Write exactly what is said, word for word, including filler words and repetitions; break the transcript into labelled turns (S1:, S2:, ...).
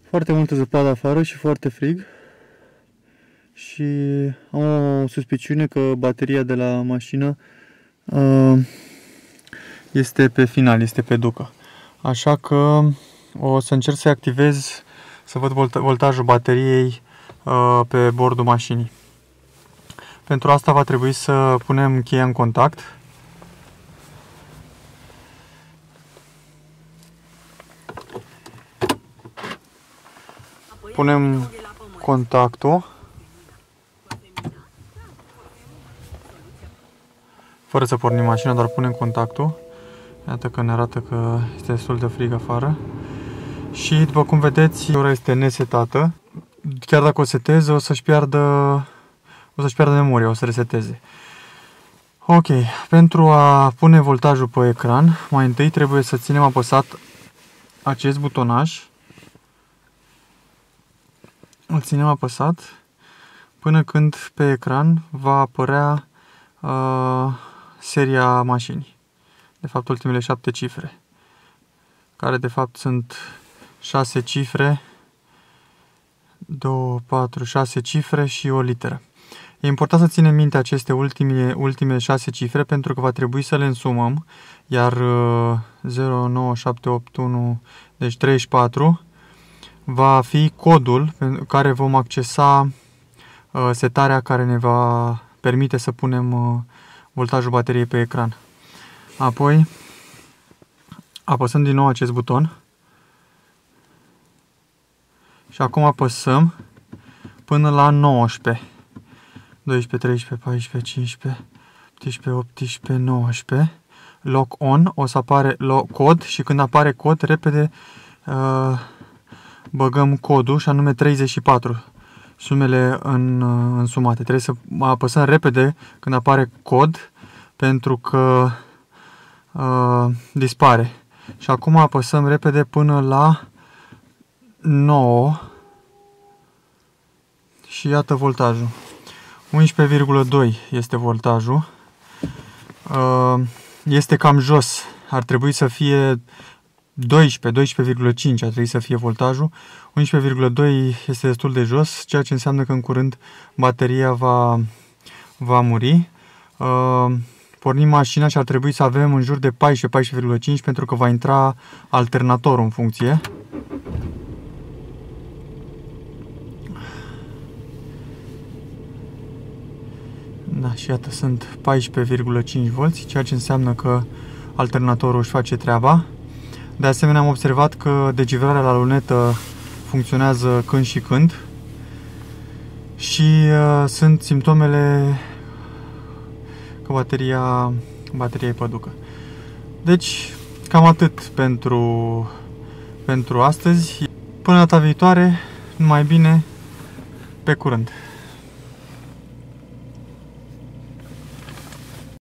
S1: Foarte multă zăpadă afară și foarte frig. Și am o suspiciune că bateria de la mașină uh, este pe final, este pe ducă. Așa că o să încerc să activez, să văd volt voltajul bateriei uh, pe bordul mașinii. Pentru asta va trebui să punem cheia în contact. Punem contactul fără să pornim mașina, dar punem contactul. Iată că ne arată că este destul de frig afară. Și după cum vedeți, ora este nesetată. Chiar dacă o setez, o să-și piardă, o să-și piardă memoria, o să reseteze. Ok, pentru a pune voltajul pe ecran, mai întâi trebuie să ținem apăsat acest butonaj. Îl ținem apăsat până când pe ecran va apărea uh, seria mașinii. De fapt, ultimele șapte cifre, care de fapt sunt șase cifre, doi, patru, șase cifre și o literă. E important să ținem minte aceste ultime, ultime șase cifre pentru că va trebui să le însumăm, iar uh, zero, nouă, șapte, opt, unu, deci treizeci și patru, va fi codul pe care vom accesa uh, setarea care ne va permite să punem uh, voltajul bateriei pe ecran. Apoi apăsăm din nou acest buton și acum apăsăm până la nouăsprezece, doisprezece, treisprezece, paisprezece, cincisprezece, optsprezece, optsprezece, nouăsprezece, lock on, o să apare lock, cod și când apare cod, repede uh, băgăm codul și anume treizeci și patru, sumele în, uh, însumate. Trebuie să apăsăm repede când apare cod pentru că uh, dispare. Și acum apăsăm repede până la nouă și iată voltajul. unsprezece virgulă doi este voltajul. Uh, este cam jos. Ar trebui să fie doisprezece, doisprezece virgulă cinci ar trebui să fie voltajul. unsprezece virgulă doi este destul de jos, ceea ce înseamnă că în curând bateria va, va muri. Uh, pornim mașina și ar trebui să avem în jur de paisprezece, paisprezece virgulă cinci pentru că va intra alternatorul în funcție. Da, și iată, sunt paisprezece virgulă cinci volți, ceea ce înseamnă că alternatorul își face treaba. De asemenea, am observat că degivrarea la lunetă funcționează când și când și uh, sunt simptomele că bateria, bateria e păducă. Deci, cam atât pentru, pentru astăzi. Până data viitoare, numai bine, pe curând!